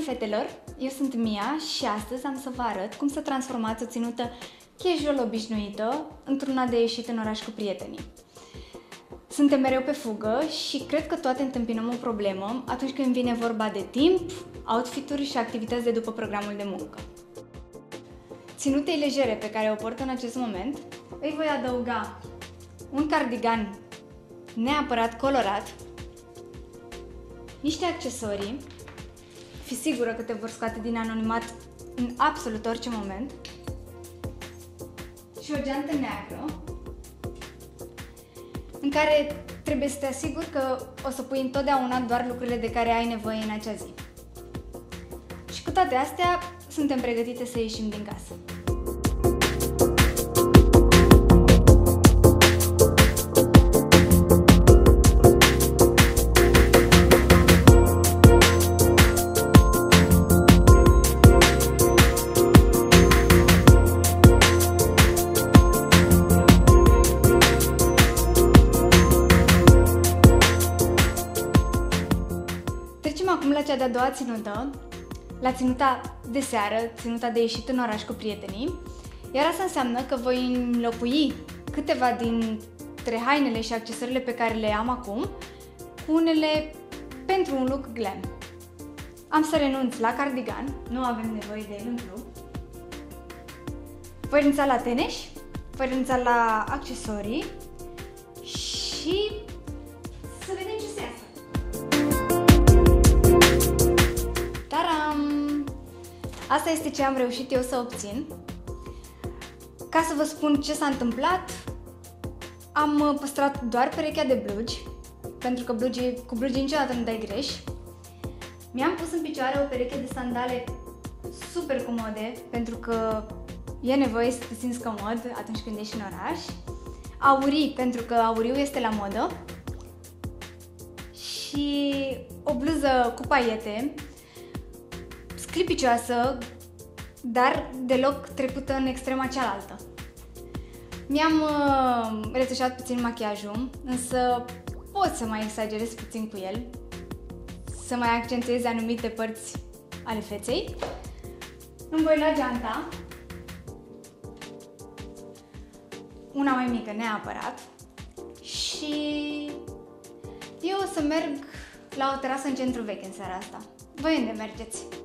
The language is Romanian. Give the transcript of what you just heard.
fetelor! Eu sunt Mia și astăzi am să vă arăt cum să transformați o ținută casual obișnuită într-una de ieșit în oraș cu prietenii. Suntem mereu pe fugă și cred că toate întâmpinăm o problemă atunci când vine vorba de timp, outfituri și activități de după programul de muncă. Ținutei legere pe care o port în acest moment îi voi adăuga un cardigan neapărat colorat, niște accesorii, fi sigură că te vor scoate din anonimat în absolut orice moment, și o geantă neagră în care trebuie să te asiguri că o să pui întotdeauna doar lucrurile de care ai nevoie în acea zi. Și cu toate astea, suntem pregătite să ieșim din casă. Trecem acum la cea de-a doua ținută, la ținuta de seară, ținuta de ieșit în oraș cu prietenii, iar asta înseamnă că voi înlocui câteva dintre hainele și accesoriile pe care le am acum cu unele pentru un look glam. Am să renunț la cardigan, nu avem nevoie de el în club. Voi renunța la teneși, voi renunța la accesorii și să vedem ce se iasă. Asta este ce am reușit eu să obțin. Ca să vă spun ce s-a întâmplat, am păstrat doar perechea de blugi, pentru că cu blugi niciodată nu dai greș. Mi-am pus în picioare o pereche de sandale super comode, pentru că e nevoie să te simți comod atunci când ești în oraș. Aurii, pentru că auriul este la modă. Și o bluză cu paiete, sclipicioasă, dar deloc trecută în extrema cealaltă. Mi-am retușat puțin machiajul, însă pot să mai exagerez puțin cu el, să mai accentuez anumite părți ale feței. Îmi voi lua geanta, una mai mică neapărat, și eu o să merg la o terasă în centru vechi în seara asta. Voi unde mergeți?